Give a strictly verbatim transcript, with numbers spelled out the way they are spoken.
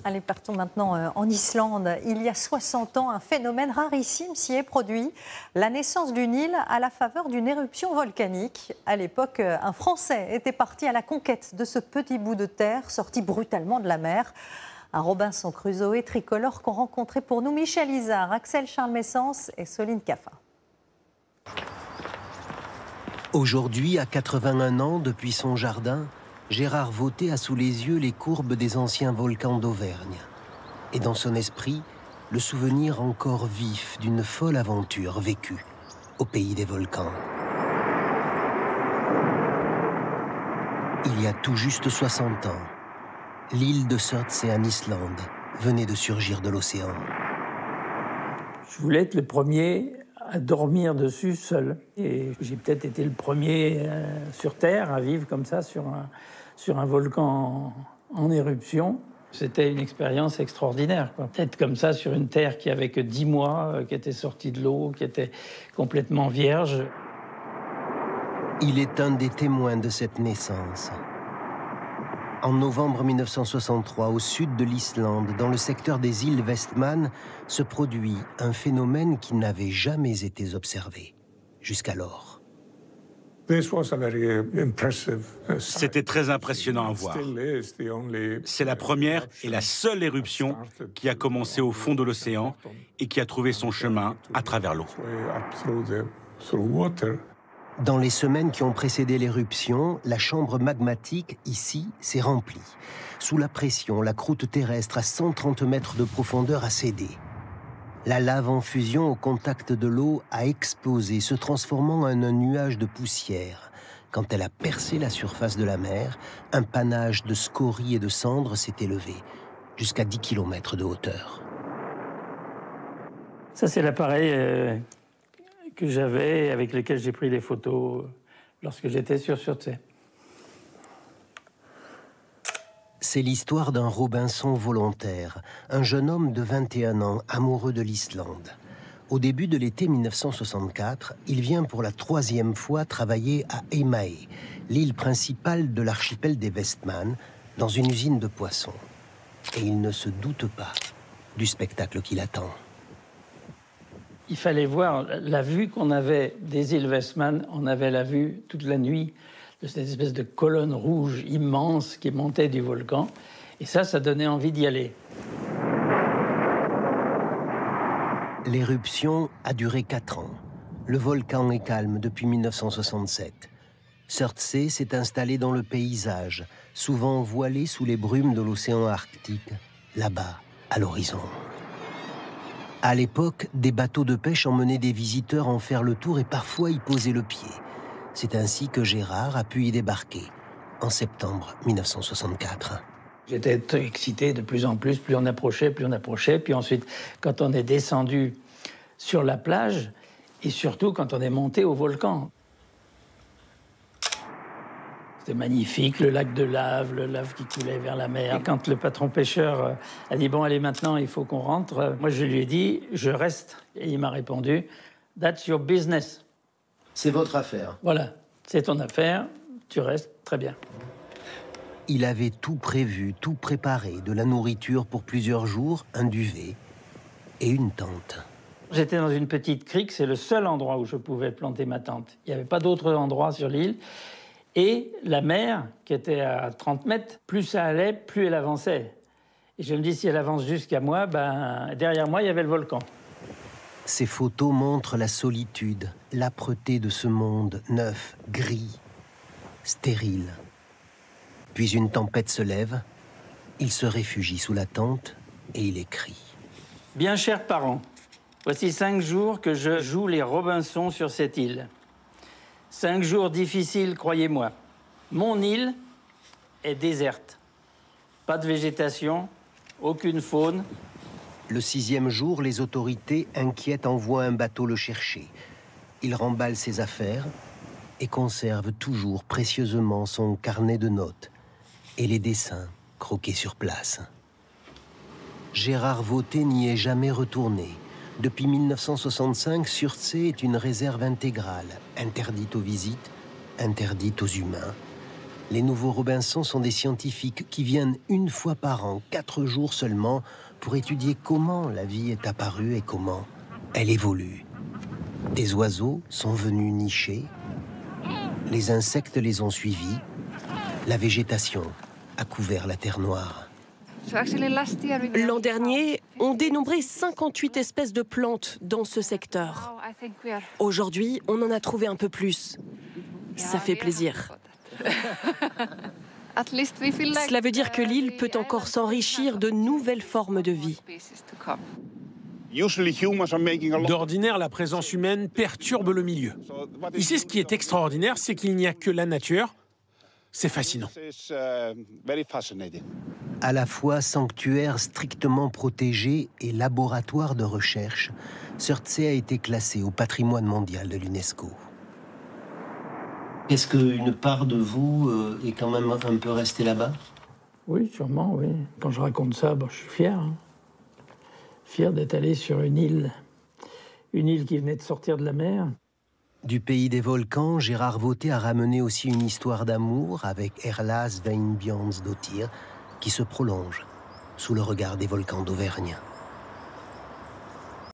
Allez, partons maintenant en Islande. Il y a soixante ans, un phénomène rarissime s'y est produit. La naissance d'une île à la faveur d'une éruption volcanique. À l'époque, un Français était parti à la conquête de ce petit bout de terre sorti brutalement de la mer. Un Robinson Crusoe tricolore qu'ont rencontré pour nous Michel Izard, Axel Charles-Messens et Soline Caffa. Aujourd'hui, à quatre-vingt-un ans, depuis son jardin, Gérard Vautey a sous les yeux les courbes des anciens volcans d'Auvergne. Et dans son esprit, le souvenir encore vif d'une folle aventure vécue au pays des volcans. Il y a tout juste soixante ans, l'île de Surtsey en Islande venait de surgir de l'océan. Je voulais être le premier à dormir dessus seul. Et j'ai peut-être été le premier euh, sur Terre à vivre comme ça sur un, sur un volcan en, en éruption. C'était une expérience extraordinaire, quoi. Être comme ça sur une Terre qui avait que dix mois, euh, qui était sortie de l'eau, qui était complètement vierge. Il est un des témoins de cette naissance. En novembre mille neuf cent soixante-trois, au sud de l'Islande, dans le secteur des îles Westman, se produit un phénomène qui n'avait jamais été observé jusqu'alors. C'était très impressionnant à voir. C'est la première et la seule éruption qui a commencé au fond de l'océan et qui a trouvé son chemin à travers l'eau. Dans les semaines qui ont précédé l'éruption, la chambre magmatique, ici, s'est remplie. Sous la pression, la croûte terrestre à cent trente mètres de profondeur a cédé. La lave en fusion au contact de l'eau a explosé, se transformant en un nuage de poussière. Quand elle a percé la surface de la mer, un panache de scories et de cendres s'est élevé, jusqu'à dix kilomètres de hauteur. Ça, c'est l'appareil euh, que j'avais, avec lequel j'ai pris les photos lorsque j'étais sur Surtsey. C'est l'histoire d'un Robinson volontaire, un jeune homme de vingt et un ans, amoureux de l'Islande. Au début de l'été mille neuf cent soixante-quatre, il vient pour la troisième fois travailler à Heimaey, l'île principale de l'archipel des Westman, dans une usine de poissons. Et il ne se doute pas du spectacle qui l'attend. Il fallait voir la vue qu'on avait des îles Westman. On avait la vue toute la nuit de cette espèce de colonne rouge immense qui montait du volcan. Et ça, ça donnait envie d'y aller. L'éruption a duré quatre ans. Le volcan est calme depuis mille neuf cent soixante-sept. Surtsey s'est installé dans le paysage, souvent voilé sous les brumes de l'océan Arctique, là-bas, à l'horizon. À l'époque, des bateaux de pêche emmenaient des visiteurs en faire le tour et parfois y poser le pied. C'est ainsi que Gérard a pu y débarquer, en septembre mille neuf cent soixante-quatre. J'étais excité de plus en plus, plus on approchait, plus on approchait. Puis ensuite, quand on est descendu sur la plage, et surtout quand on est monté au volcan. C'était magnifique, le lac de lave, le lave qui coulait vers la mer. Et quand le patron pêcheur a dit « Bon, allez, maintenant, il faut qu'on rentre », moi, je lui ai dit « Je reste ». Et il m'a répondu « That's your business ». C'est votre affaire. Voilà, c'est ton affaire, tu restes, très bien. Il avait tout prévu, tout préparé, de la nourriture pour plusieurs jours, un duvet et une tente. J'étais dans une petite crique, c'est le seul endroit où je pouvais planter ma tente. Il n'y avait pas d'autre endroit sur l'île. Et la mer, qui était à trente mètres, plus ça allait, plus elle avançait. Et je me dis, si elle avance jusqu'à moi, ben, derrière moi, il y avait le volcan. Ces photos montrent la solitude, l'âpreté de ce monde neuf, gris, stérile. Puis une tempête se lève, il se réfugie sous la tente et il écrit. Bien chers parents, voici cinq jours que je joue les Robinson sur cette île. Cinq jours difficiles, croyez-moi. Mon île est déserte. Pas de végétation, aucune faune. Le sixième jour, les autorités inquiètes envoient un bateau le chercher. Il remballe ses affaires et conserve toujours précieusement son carnet de notes et les dessins croqués sur place. Gérard Vautey n'y est jamais retourné. Depuis mille neuf cent soixante-cinq, Surtsey est une réserve intégrale, interdite aux visites, interdite aux humains. Les nouveaux Robinson sont des scientifiques qui viennent une fois par an, quatre jours seulement, pour étudier comment la vie est apparue et comment elle évolue. Des oiseaux sont venus nicher, les insectes les ont suivis, la végétation a couvert la terre noire. L'an dernier, on dénombrait cinquante-huit espèces de plantes dans ce secteur. Aujourd'hui, on en a trouvé un peu plus. Ça fait plaisir. Cela veut dire que l'île peut encore s'enrichir de nouvelles formes de vie. D'ordinaire, la présence humaine perturbe le milieu. Ici, ce qui est extraordinaire, c'est qu'il n'y a que la nature. C'est fascinant. À la fois sanctuaire strictement protégé et laboratoire de recherche, Surtsey a été classé au patrimoine mondial de l'UNESCO. Est-ce qu'une part de vous euh, est quand même un peu restée là-bas? Oui, sûrement, oui. Quand je raconte ça, bon, je suis fier. Hein. Fier d'être allé sur une île, une île qui venait de sortir de la mer. Du pays des volcans, Gérard Vautey a ramené aussi une histoire d'amour avec Erla Sveinbjörnsdottir qui se prolonge sous le regard des volcans d'Auvergne.